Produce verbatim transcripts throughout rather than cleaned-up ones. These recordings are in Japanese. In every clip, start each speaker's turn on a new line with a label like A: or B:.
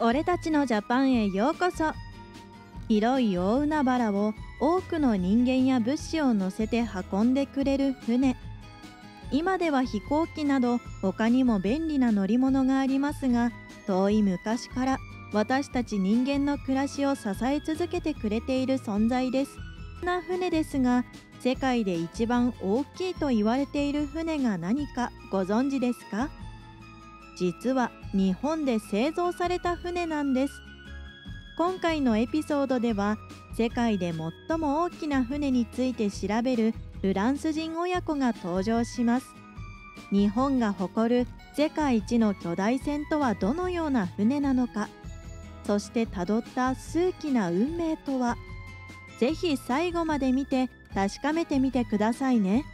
A: 俺たちのジャパンへようこそ。広い大海原を多くの人間や物資を乗せて運んでくれる船。今では飛行機など他にも便利な乗り物がありますが、遠い昔から私たち人間の暮らしを支え続けてくれている存在です。そんな船ですが、世界で一番大きいと言われている船が何かご存知ですか？実は日本で製造された船なんです。今回のエピソードでは、世界で最も大きな船について調べるフランス人親子が登場します。日本が誇る世界一の巨大船とはどのような船なのか、そしてたどった数奇な運命とは。ぜひ最後まで見て確かめてみてくださいね。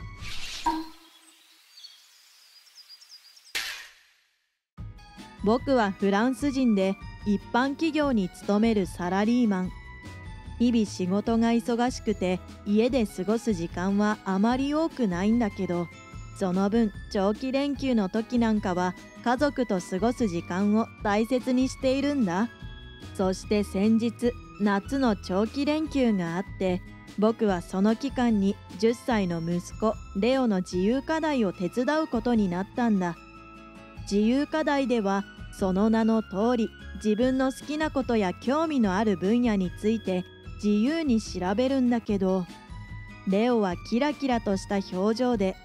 A: 僕はフランス人で一般企業に勤めるサラリーマン。日々仕事が忙しくて家で過ごす時間はあまり多くないんだけど、その分長期連休の時なんかは家族と過ごす時間を大切にしているんだ。そして先日夏の長期連休があって、僕はその期間にじゅっさいの息子レオの自由課題を手伝うことになったんだ。自由課題ではその名の通り、自分の好きなことや興味のある分野について自由に調べるんだけど、レオはキラキラとした表情で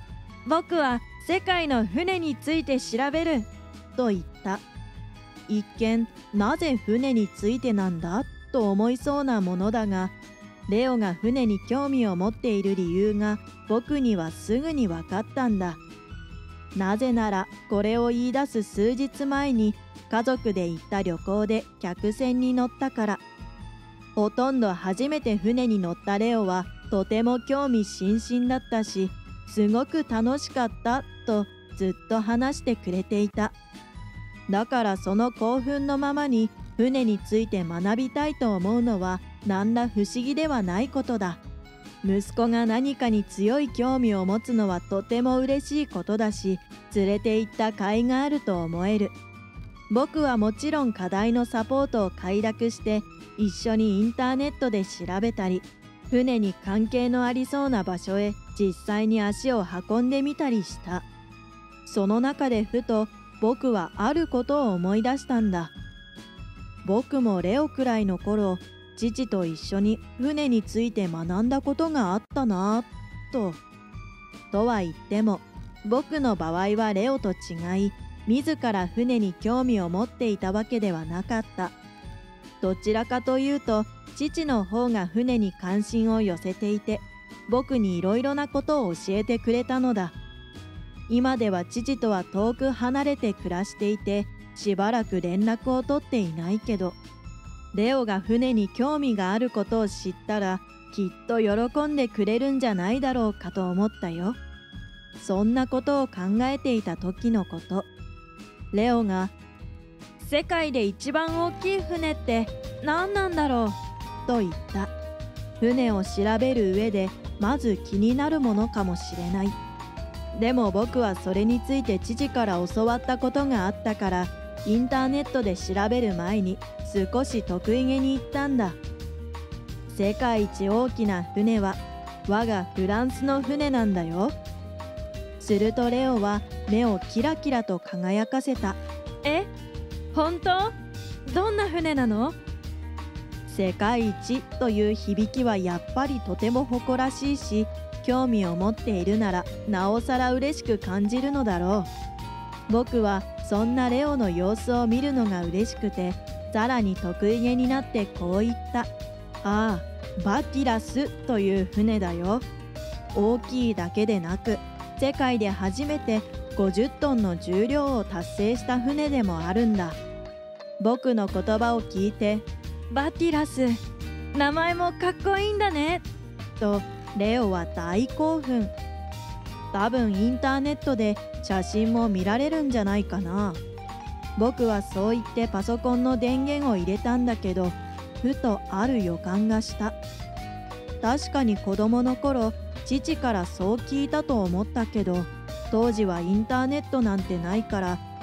A: 「僕は世界の船について調べる」と言った。一見なぜ船についてなんだと思いそうなものだが、レオが船に興味を持っている理由が僕にはすぐに分かったんだ。なぜならこれを言い出す数日前に家族で行った旅行で客船に乗ったから。ほとんど初めて船に乗ったレオはとても興味津々だったし、すごく楽しかったとずっと話してくれていた。だからその興奮のままに船について学びたいと思うのは何ら不思議ではないことだ。息子が何かに強い興味を持つのはとても嬉しいことだし、連れて行った甲斐があると思える。僕はもちろん課題のサポートを快諾して一緒にインターネットで調べたり、船に関係のありそうな場所へ実際に足を運んでみたりした。その中でふと僕はあることを思い出したんだ。僕もレオくらいの頃、父と一緒に船について学んだことがあったなぁと。とは言っても僕の場合はレオと違い、自ら船に興味を持っていたわけではなかった。どちらかというと父の方が船に関心を寄せていて、僕にいろいろなことを教えてくれたのだ。今では父とは遠く離れて暮らしていて、しばらく連絡を取っていないけど、レオが船に興味があることを知ったらきっと喜んでくれるんじゃないだろうかと思ったよ。そんなことを考えていた時のこと。レオが「世界で一番大きい船って何なんだろう?」と言った。船を調べる上でまず気になるものかもしれない。でも僕はそれについて父から教わったことがあったから、インターネットで調べる前に少し得意げに言ったんだ。世界一大きな船は我がフランスの船なんだよ。するとレオは目をキラキラと輝かせた。え、本当？どんな船なの？世界一という響きはやっぱりとても誇らしいし、興味を持っているならなおさら嬉しく感じるのだろう。僕はそんなレオの様子を見るのが嬉しくて、さらに得意げになってこう言った。ああ、バティラスという船だよ。大きいだけでなく、世界で初めてごじゅっトンの重量を達成した船でもあるんだ。僕の言葉を聞いて、バティラス、名前もかっこいいんだね、とレオは大興奮。多分インターネットで写真も見られるんじゃないかな。僕はそう言ってパソコンの電源を入れたんだけど、ふとある予感がした。確かに子供の頃、父からそう聞いたと思ったけど、当時はインターネットなんてないから、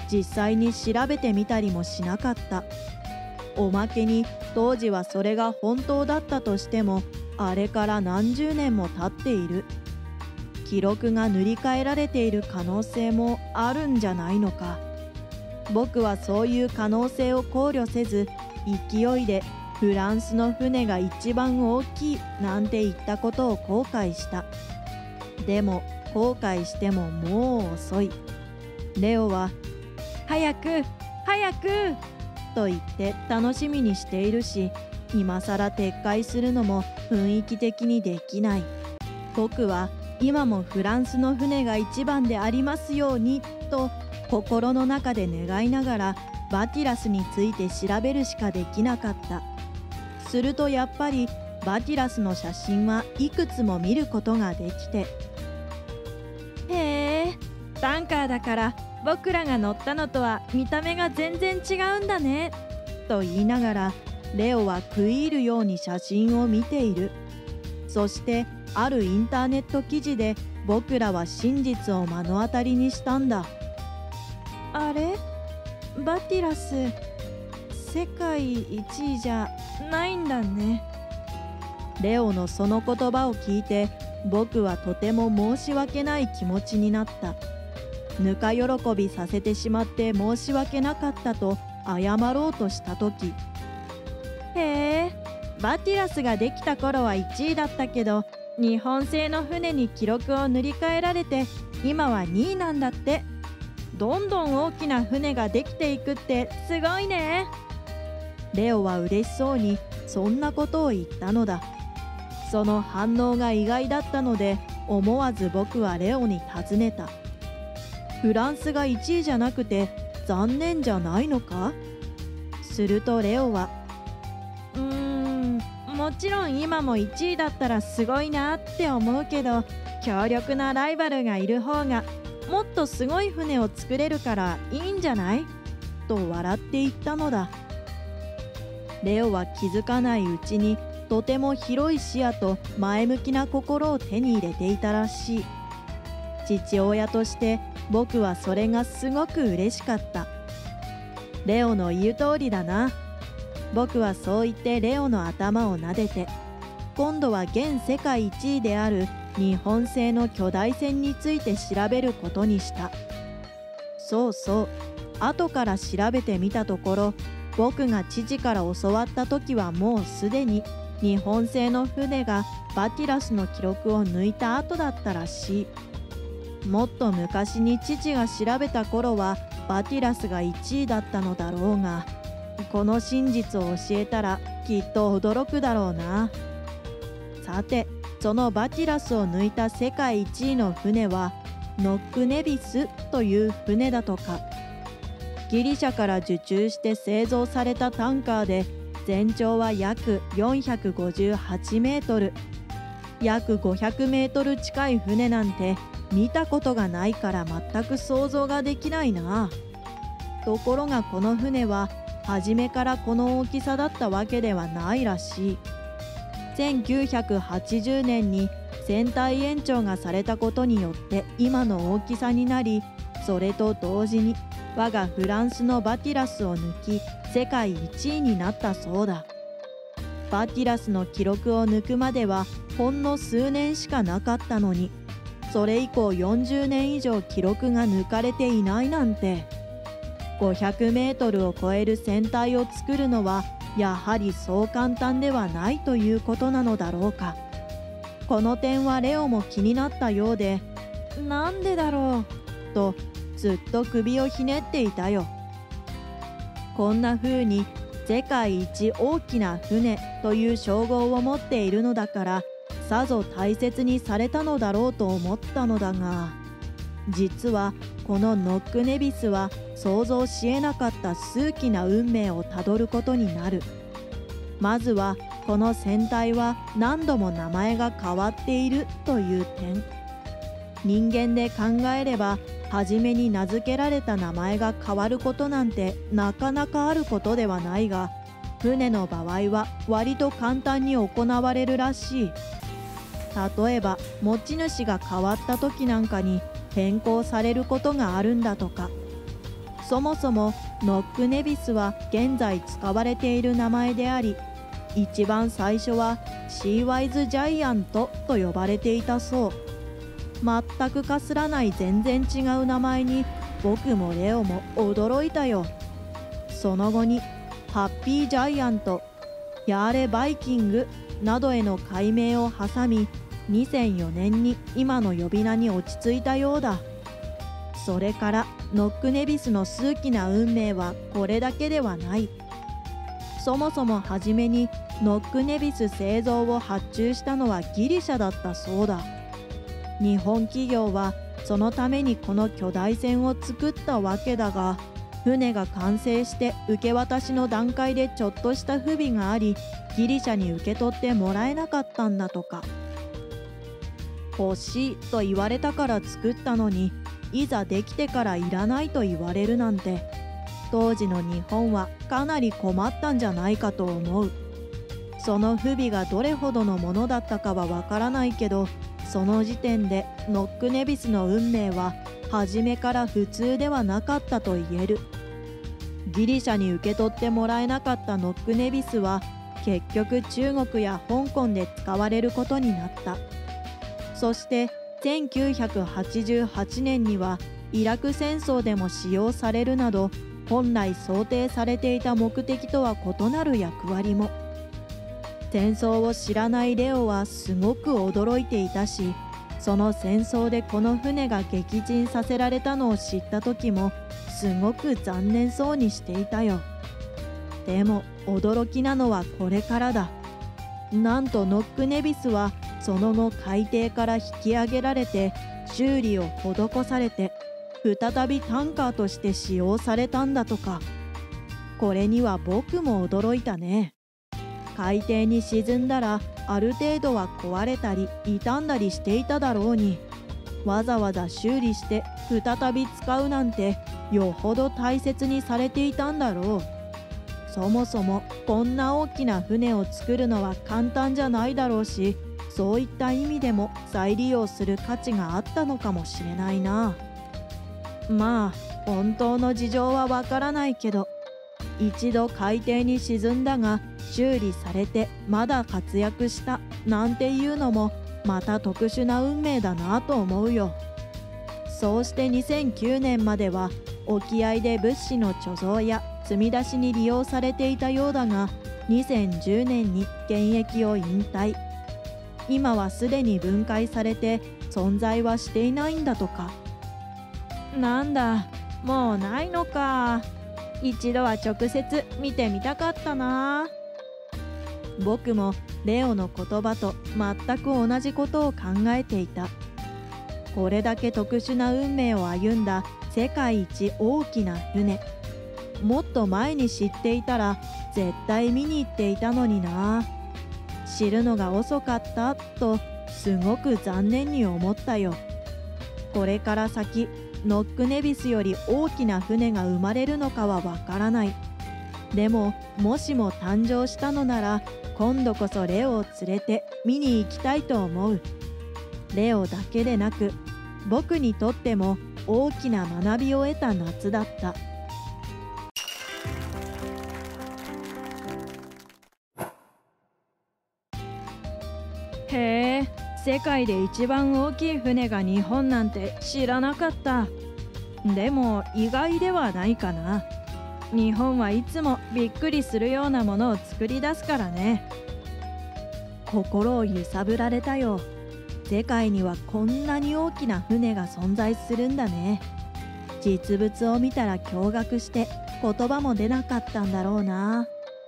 A: 実際に調べてみたりもしなかった。おまけに当時はそれが本当だったとしても、あれから何十年も経っている。記録が塗り替えられている可能性もあるんじゃないのか。僕はそういう可能性を考慮せず、勢いでフランスの船が一番大きいなんて言ったことを後悔した。でも後悔してももう遅い。レオは早く早くと言って楽しみにしているし、今さら撤回するのも雰囲気的にできない。僕は今もフランスの船が一番でありますようにと心の中で願いながらバティラスについて調べるしかできなかった。するとやっぱりバティラスの写真はいくつも見ることができて、へえ、タンカーだから僕らが乗ったのとは見た目が全然違うんだねと言いながら、レオは食い入るように写真を見ている。そしてあるインターネット記事で僕らは真実を目の当たりにしたんだ。あれ、バティラス世界一位じゃないんだね。レオのその言葉を聞いて、僕はとても申し訳ない気持ちになった。ぬか喜びさせてしまって申し訳なかったと謝ろうとしたとき、へえ、バティラスができた頃はいちいだったけど、日本製の船に記録を塗り替えられて今はにいなんだって。どんどん大きな船ができていくってすごいね。レオは嬉しそうにそんなことを言ったのだ。その反応が意外だったので、思わず僕はレオに尋ねた。フランスがいちいじゃなくて残念じゃないのか？するとレオは、うーん、もちろん今もいちいだったらすごいなって思うけど、強力なライバルがいる方がもっとすごい船を作れるからいいんじゃない？と笑って言ったのだ。レオは気づかないうちにとても広い視野と前向きな心を手に入れていたらしい。父親として僕はそれがすごく嬉しかった。レオの言う通りだな。僕はそう言ってレオの頭を撫でて、今度は現世界いちいである日本製の巨大船について調べることにした。そうそう、後から調べてみたところ、僕が父から教わった時はもうすでに日本製の船がバティラスの記録を抜いた後だったらしい。もっと昔に父が調べた頃はバティラスがいちいだったのだろうが、この真実を教えたらきっと驚くだろうな。さて、そのバティラスを抜いた世界いちいの船はノックネビスという船だとか。ギリシャから受注して製造されたタンカーで、全長は約よんひゃくごじゅうはちメートル。約ごひゃくメートル近い船なんて見たことがないから全く想像ができないな。ところがこの船は初めからこの大きさだったわけではないらしい。せんきゅうひゃくはちじゅうねんに船体延長がされたことによって今の大きさになり、それと同時に我がフランスのバティラスを抜き世界いちいになったそうだ。バティラスの記録を抜くまではほんの数年しかなかったのに、それ以降よんじゅうねん以上記録が抜かれていないなんて。ごひゃくメートルを超える船体を作るのはやはりそう簡単ではないということなのだろうか。この点はレオも気になったようで、なんでだろうとずっと首をひねっていたよ。こんな風に世界一大きな船という称号を持っているのだから、さぞ大切にされたのだろうと思ったのだが、実はこのノックネビスは想像しえなかった数奇な運命をたどることになる。まずはこの船体は何度も名前が変わっているという点。人間で考えれば初めに名付けられた名前が変わることなんてなかなかあることではないが、船の場合は割と簡単に行われるらしい。例えば持ち主が変わった時なんかに変更されることがあるんだとか。 そもそもノックネビスは現在使われている名前であり、一番最初はシーワイズジャイアントと呼ばれていたそう。全くかすらない全然違う名前に僕もレオも驚いたよ。その後にハッピージャイアント、ヤーレバイキングなどへの改名を挟み、にせんよねんに今の呼び名に落ち着いたようだ。それからノックネビスの数奇な運命はこれだけではない。そもそも初めにノックネビス製造を発注したのはギリシャだったそうだ。日本企業はそのためにこの巨大船を作ったわけだが、船が完成して受け渡しの段階でちょっとした不備があり、ギリシャに受け取ってもらえなかったんだとか。欲しいと言われたから作ったのに、いざできてからいらないと言われるなんて、当時の日本はかなり困ったんじゃないかと思う。その不備がどれほどのものだったかはわからないけど、その時点でノックネビスの運命は初めから普通ではなかったと言える。ギリシャに受け取ってもらえなかったノックネビスは結局中国や香港で使われることになった。そしてせんきゅうひゃくはちじゅうはちねんにはイラク戦争でも使用されるなど、本来想定されていた目的とは異なる役割も。戦争を知らないレオはすごく驚いていたし、その戦争でこの船が撃沈させられたのを知った時もすごく残念そうにしていたよ。でも驚きなのはこれからだ。なんとノックネビスはその後海底から引き上げられて修理を施されて再びタンカーとして使用されたんだとか。これには僕も驚いたね。海底に沈んだらある程度は壊れたり傷んだりしていただろうに、わざわざ修理して再び使うなんてよほど大切にされていたんだろう。そもそもこんな大きな船を作るのは簡単じゃないだろうし、そういった意味でも再利用する価値があったのかもしれないな。まあ本当の事情はわからないけど、一度海底に沈んだが修理されてまだ活躍したなんていうのもまた特殊な運命だなと思うよ。そうしてにせんきゅうねんまでは沖合で物資の貯蔵や積み出しに利用されていたようだが、にせんじゅうねんに現役を引退。今はすでに分解されて存在はしていないんだとか。なんだ、もうないのか。一度は直接見てみたかったな。僕もレオの言葉と全く同じことを考えていた。これだけ特殊な運命を歩んだ世界一大きな船、もっと前に知っていたら絶対見に行っていたのにな。知るのが遅かったとすごく残念に思ったよ。これから先ノックネビスより大きな船が生まれるのかはわからない。でももしも誕生したのなら今度こそレオを連れて見に行きたいと思う。レオだけでなく僕にとっても大きな学びを得た夏だった。へえ、世界で一番大きい船が日本なんて知らなかった。でも意外ではないかな。日本はいつもびっくりするようなものを作り出すからね。心を揺さぶられたよ。世界にはこんなに大きな船が存在するんだね。実物を見たら驚愕して言葉も出なかったんだろうな。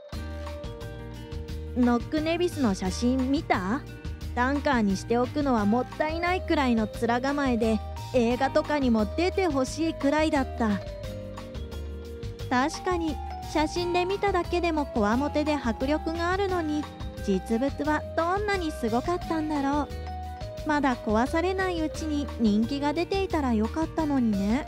A: ノックネビスの写真見た？タンカーにしておくのはもったいないくらいの面構えで、映画とかにも出てほしいくらいだった。確かに写真で見ただけでもこわもてで迫力があるのに、実物はどんなにすごかったんだろう。まだ壊されないうちに人気が出ていたらよかったのにね。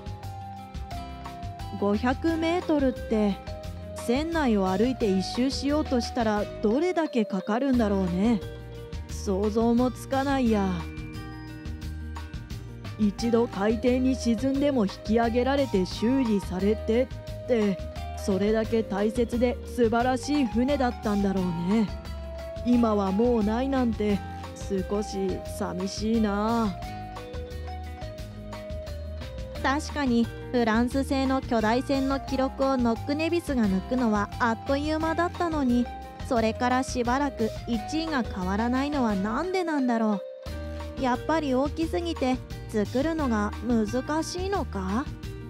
A: ごひゃくメートルって船内を歩いて一周しようとしたらどれだけかかるんだろうね。想像もつかないや。 一度海底に沈んでも引き上げられて修理されてって、それだけ大切で素晴らしい船だったんだろうね。今はもうないなんて少し寂しいな。確かにフランス製の巨大船の記録をノックネビスが抜くのはあっという間だったのに、それからしばらくいちいが変わらないのはなんでなんだろう。やっぱり大きすぎて作るのが難しいのか。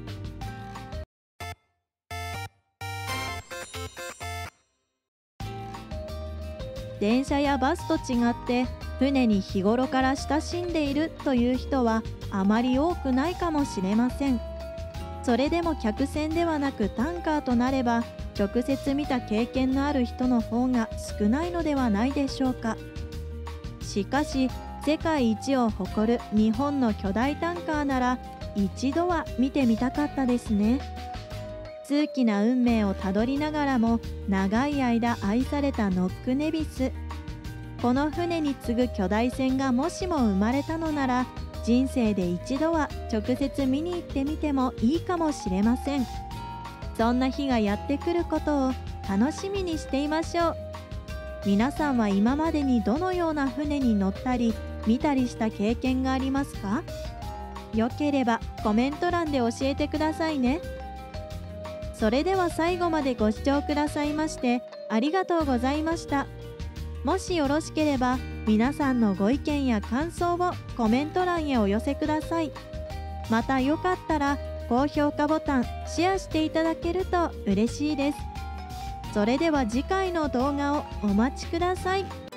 A: 電車やバスと違って船に日頃から親しんでいるという人はあまり多くないかもしれません。それでも客船ではなくタンカーとなれば、直接見た経験のある人の方が少ないのではないでしょうか。しかし世界一を誇る日本の巨大タンカーなら一度は見てみたかったですね。数奇な運命をたどりながらも長い間愛されたノックネビス。この船に次ぐ巨大船がもしも生まれたのなら、人生で一度は直接見に行ってみてもいいかもしれません。そんな日がやってくることを楽しみにしていましょう。皆さんは今までにどのような船に乗ったり見たりした経験がありますか？よければコメント欄で教えてくださいね。それでは最後までご視聴くださいましてありがとうございました。もしよろしければ皆さんのご意見や感想をコメント欄へお寄せください。またよかったら高評価ボタン、シェアしていただけると嬉しいです。それでは次回の動画をお待ちください。